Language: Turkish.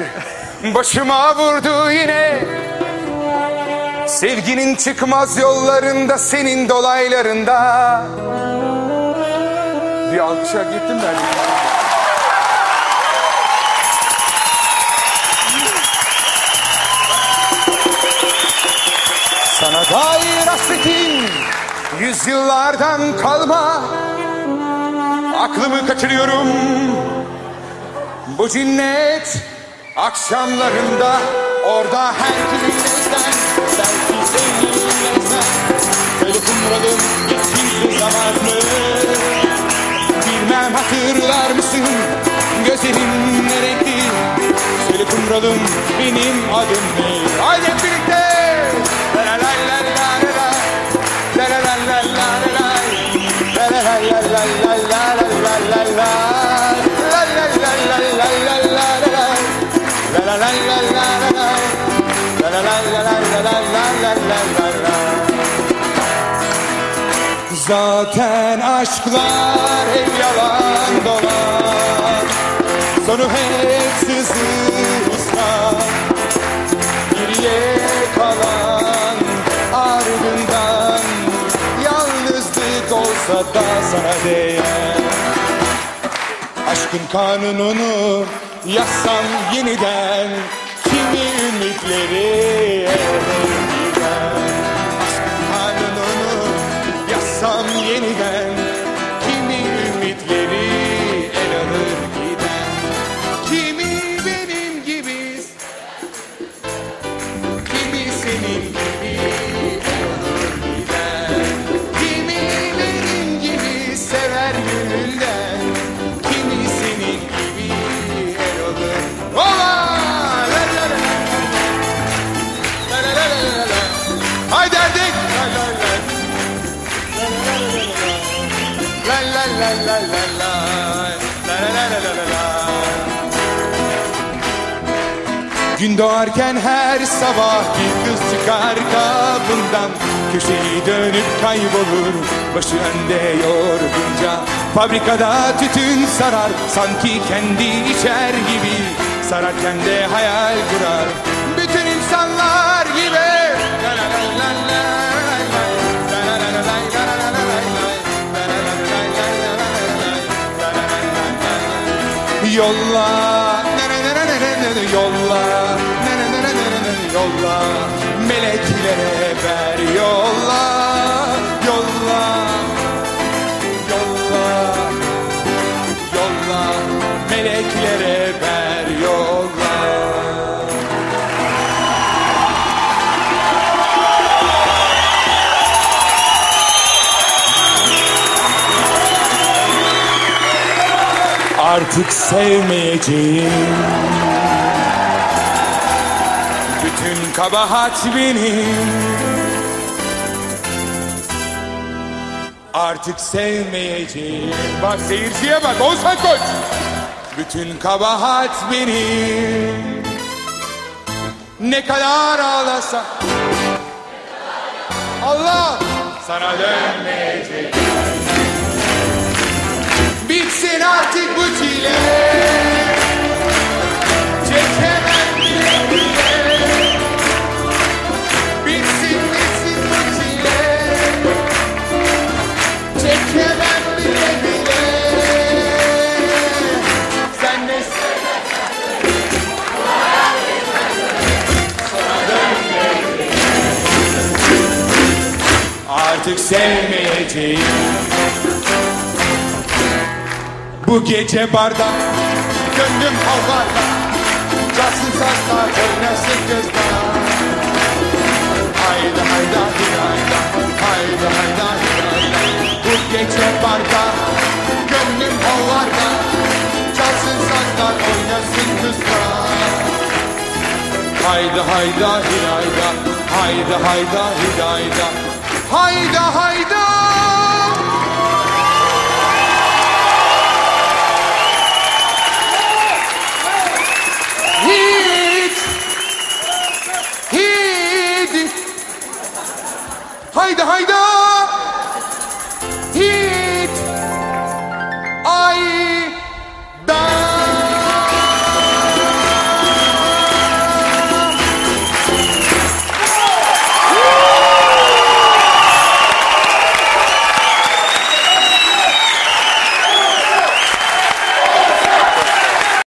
başıma vurdu yine. Sevginin çıkmaz yollarında, senin dolaylarında. Bir alkışa gittim ben. Sana dair hasretin yüzyıllardan kalma. Aklımı kaçırıyorum bu cinnet akşamlarında. Orada her kiminizden belki seninleysen böyle kumralım geçtiği zamanı. Bilmem hatırlar mısın gözlerin ne renkli? Söyle kumralım benim adım ne? Haydi hep birlikte. La la la la la la la la la la la la la la la zaten aşklar hep yalan dolan, sonu hep sızı ısrar. Geriye kalan ardından yalnızlık olsa da sana değer. Aşkın kanununu yazsam yeniden, kimi ümitleri eder gider. Aşkın kanununu yazsam yeniden, kimi ümitleri el alır gider. Kimi benim gibi, kimi senin gibi el alır gider. Kimi benim gibi sever gönülden, kimi senin gibi el alır. Ola! La la la la la la la la. Haydi erdik! La la la la la la la la la la. Gün doğarken her sabah bir kız çıkar kapından, köşeyi dönüp kaybolur başı önde yorgunca. Fabrikada tütün sarar sanki kendi içer gibi, sararken de hayal kurar bütün insanlar gibi. Yolla, yolla, yolla, meleklere ver yolla, yolla, yolla, yolla, meleklere ver yolla. Artık sevmeyeceğim, bütün kabahat benim. Artık sevmeyeceğim. Bak seyirciye bak, Oğuzhan Koç. Bütün kabahat benim. Ne kadar ağlasam, Allah sana dönmeyeceğim. Bitsin artık bu çile, çekemem bile bile. Bitsin bitsin bu çile, çekemem bile bile. Sen ne seversen sana dönmeyeceğim. Artık sevmeyeceğim. Bu gece barda, gönlüm havlarda, çalsın sazlar, oynasın kızlar. Haydi hayda hayda, haydi hayda hayda. Bu gece barda, gönlüm havlarda, çalsın sazlar, oynasın kızlar. Haydi hayda hayda, haydi hayda hayda, hayda hayda. Haydi haydi.